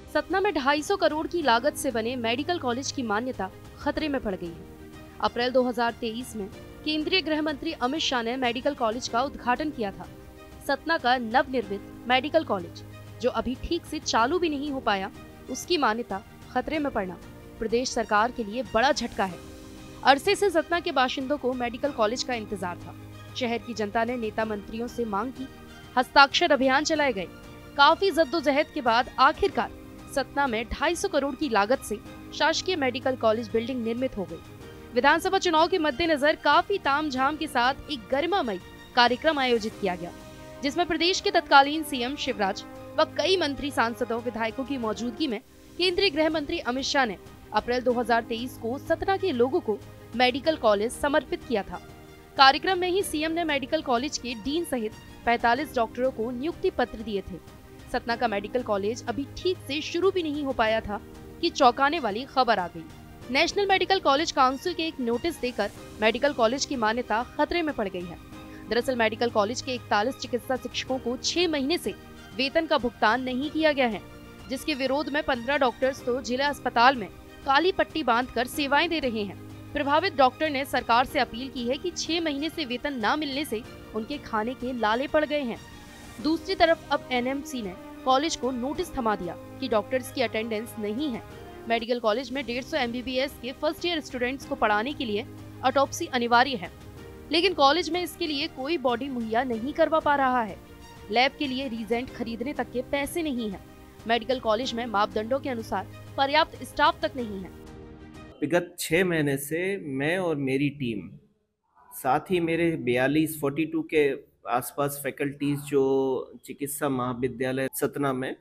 सतना में 250 करोड़ की लागत से बने मेडिकल कॉलेज की मान्यता खतरे में पड़ गई है। अप्रैल 2023 में केंद्रीय गृह मंत्री अमित शाह ने मेडिकल कॉलेज का उद्घाटन किया था। सतना का नवनिर्मित मेडिकल कॉलेज, जो अभी ठीक से चालू भी नहीं हो पाया, उसकी मान्यता खतरे में पड़ना प्रदेश सरकार के लिए बड़ा झटका है। अरसे से सतना के बाशिंदों को मेडिकल कॉलेज का इंतजार था। शहर की जनता ने नेता मंत्रियों से मांग की, हस्ताक्षर अभियान चलाए गए। काफी जद्दोजहद के बाद आखिरकार सतना में 250 करोड़ की लागत से शासकीय मेडिकल कॉलेज बिल्डिंग निर्मित हो गई। विधानसभा चुनाव के मद्देनजर काफी तामझाम के साथ एक गरिमामयी कार्यक्रम आयोजित किया गया, जिसमें प्रदेश के तत्कालीन सीएम शिवराज व कई मंत्री, सांसदों, विधायकों की मौजूदगी में केंद्रीय गृह मंत्री अमित शाह ने अप्रैल 2023 को सतना के लोगों को मेडिकल कॉलेज समर्पित किया था। कार्यक्रम में ही सीएम ने मेडिकल कॉलेज के डीन सहित 45 डॉक्टरों को नियुक्ति पत्र दिए थे। सतना का मेडिकल कॉलेज अभी ठीक से शुरू भी नहीं हो पाया था कि चौंकाने वाली खबर आ गई। नेशनल मेडिकल कॉलेज काउंसिल के एक नोटिस देकर मेडिकल कॉलेज की मान्यता खतरे में पड़ गई है। दरअसल मेडिकल कॉलेज के 41 चिकित्सा शिक्षकों को 6 महीने से वेतन का भुगतान नहीं किया गया है, जिसके विरोध में 15 डॉक्टर्स तो जिला अस्पताल में काली पट्टी बांधकर सेवाएं दे रहे हैं। प्रभावित डॉक्टर ने सरकार से अपील की है कि 6 महीने से वेतन न मिलने से उनके खाने के लाले पड़ गए हैं। दूसरी तरफ अब एनएमसी ने कॉलेज को नोटिस थमा दिया कि डॉक्टर्स की अटेंडेंस नहीं है। मेडिकल कॉलेज में 150 एमबीबीएस के फर्स्ट ईयर स्टूडेंट्स को पढ़ाने के लिए ऑटोप्सी अनिवार्य है, लेकिन कॉलेज में इसके लिए कोई बॉडी मुहैया नहीं करवा पा रहा है। लैब के लिए रीजेंट खरीदने तक के पैसे नहीं है। मेडिकल कॉलेज में मापदंडों के अनुसार पर्याप्त स्टाफ तक नहीं है। विगत 6 महीने से मैं और मेरी टीम, साथ ही मेरे 42 के आसपास फैकल्टीज जो चिकित्सा महाविद्यालय सतना में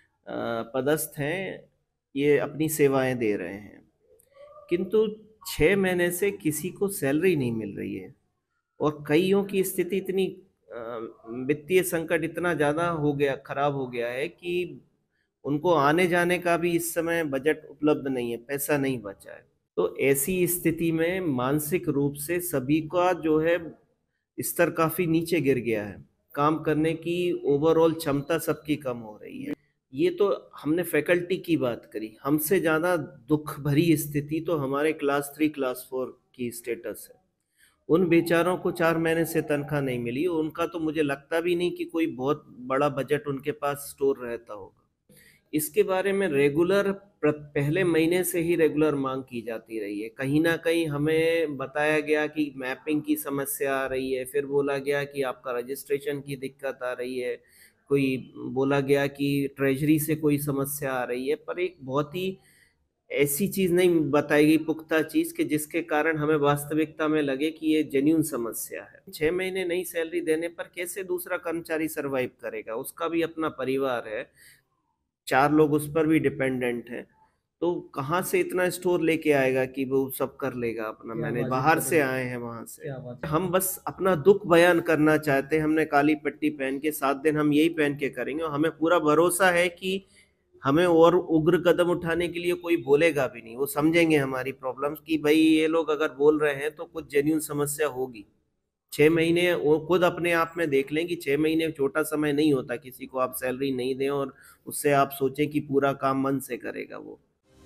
पदस्थ हैं, ये अपनी सेवाएं दे रहे हैं। किंतु 6 महीने से किसी को सैलरी नहीं मिल रही है और कईयों की स्थिति इतनी वित्तीय संकट इतना ज़्यादा हो गया, खराब हो गया है कि उनको आने जाने का भी इस समय बजट उपलब्ध नहीं है, पैसा नहीं बचा है। तो ऐसी स्थिति में मानसिक रूप से सभी का जो है स्तर काफी नीचे गिर गया है। काम करने की ओवरऑल क्षमता सबकी कम हो रही है। ये तो हमने फैकल्टी की बात करी, हमसे ज्यादा दुख भरी स्थिति तो हमारे क्लास 3 क्लास 4 की स्टेटस है। उन बेचारों को 4 महीने से तनख्वाह नहीं मिली। उनका तो मुझे लगता भी नहीं कि कोई बहुत बड़ा बजट उनके पास स्टोर रहता होगा। इसके बारे में रेगुलर पहले महीने से ही रेगुलर मांग की जाती रही है। कहीं ना कहीं हमें बताया गया कि मैपिंग की समस्या आ रही है, फिर बोला गया कि आपका रजिस्ट्रेशन की दिक्कत आ रही है, कोई बोला गया कि ट्रेजरी से कोई समस्या आ रही है, पर एक बहुत ही ऐसी चीज नहीं बताई गई, पुख्ता चीज, कि जिसके कारण हमें वास्तविकता में लगे कि ये जेन्यून समस्या है। 6 महीने नई सैलरी देने पर कैसे दूसरा कर्मचारी सरवाइव करेगा? उसका भी अपना परिवार है, 4 लोग उस पर भी डिपेंडेंट हैं। तो कहाँ से इतना स्टोर लेके आएगा कि वो सब कर लेगा अपना मैनेज? बाहर से आए हैं वहां से। हम बस अपना दुख बयान करना चाहते हैं। हमने काली पट्टी पहन के 7 दिन हम यही पहन के करेंगे और हमें पूरा भरोसा है कि हमें और उग्र कदम उठाने के लिए कोई बोलेगा भी नहीं। वो समझेंगे हमारी प्रॉब्लम्स कि भाई ये लोग अगर बोल रहे हैं तो कुछ जेन्यून समस्या होगी। 6 महीने वो खुद अपने आप में देख लें कि 6 महीने छोटा समय नहीं होता। किसी को आप सैलरी नहीं दें और उससे आप सोचें कि पूरा काम मन से करेगा वो।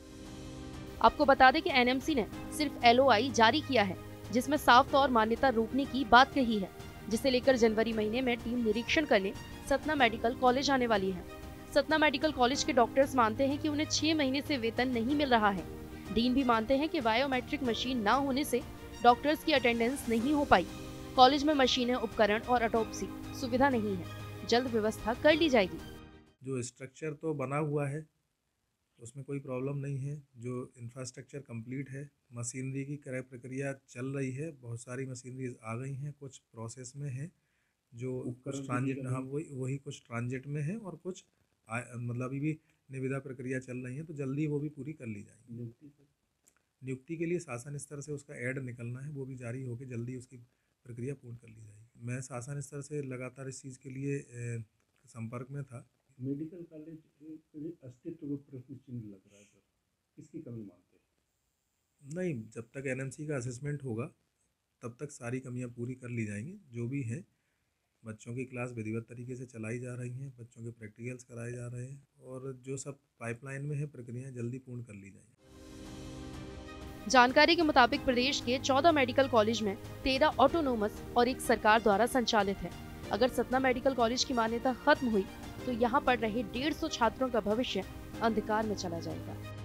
आपको बता दें कि एनएमसी ने सिर्फ एलओआई जारी किया है, जिसमें साफ तौर मान्यता रोकने की बात कही है, जिसे लेकर जनवरी महीने में टीम निरीक्षण करने सतना मेडिकल कॉलेज आने वाली है। सतना मेडिकल कॉलेज के डॉक्टर्स मानते हैं कि उन्हें 6 महीने से वेतन नहीं मिल रहा है। डीन भी मानते हैं कि बायोमेट्रिक मशीन न होने से डॉक्टर्स की अटेंडेंस नहीं हो पाई। कॉलेज में मशीनें, उपकरण और ऑटोप्सी सुविधा नहीं है। जल्द व्यवस्था कर ली जाएगी। जो स्ट्रक्चर तो बना हुआ है उसमें कोई प्रॉब्लम नहीं है। जो इंफ्रास्ट्रक्चर कंप्लीट है, मशीनरी की क्रय प्रक्रिया चल रही है, बहुत सारी मशीनरीज आ गई हैं, कुछ प्रोसेस में है, जो कुछ ट्रांजिट, हाँ वही कुछ ट्रांजिट में है और कुछ मतलब अभी भी निविदा प्रक्रिया चल रही है, तो जल्दी वो भी पूरी कर ली जाएगी। नियुक्ति के लिए शासन स्तर से उसका ऐड निकलना है, वो भी जारी होकर जल्दी उसकी प्रक्रिया पूर्ण कर ली जाएगी। मैं शासन स्तर से लगातार इस चीज़ के लिए संपर्क में था। मेडिकल कॉलेज अस्तित्व को प्रश्न चिन्ह लग रहा है सर, किसकी कमी मानते हैं? नहीं, जब तक एनएमसी का असेसमेंट होगा तब तक सारी कमियां पूरी कर ली जाएंगी जो भी हैं। बच्चों की क्लास विधिवत तरीके से चलाई जा रही हैं, बच्चों के प्रैक्टिकल्स कराए जा रहे हैं और जो सब पाइपलाइन में है प्रक्रियाएं जल्दी पूर्ण कर ली जाएंगी। जानकारी के मुताबिक प्रदेश के 14 मेडिकल कॉलेज में 13 ऑटोनोमस और एक सरकार द्वारा संचालित है। अगर सतना मेडिकल कॉलेज की मान्यता खत्म हुई तो यहाँ पढ़ रहे 150 छात्रों का भविष्य अंधकार में चला जाएगा।